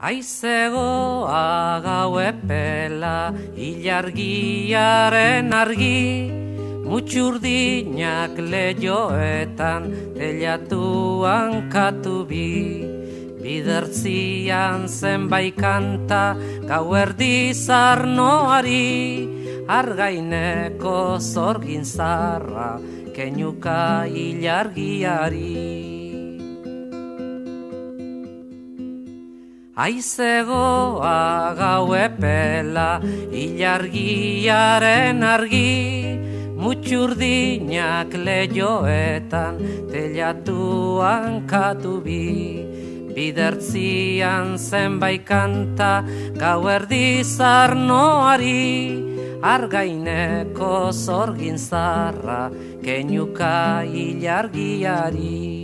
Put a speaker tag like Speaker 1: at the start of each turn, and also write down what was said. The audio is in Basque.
Speaker 1: Aizegoa gau epela, ilargiaren argi, mutxurdinak lehioetan, telatuan katubi. Bidertzian zenbait kanta, gau erdi zarnoari, argaineko zorgin zarra, keinuka ilargiari. Aizegoa gau epela, ilargiaren argi, mutxurdinak lehioetan, telatuan katubi. Bidertzian zenbait kanta, gau erdi zarnoari, argaineko zorgin zarra, keinuka ilargiari.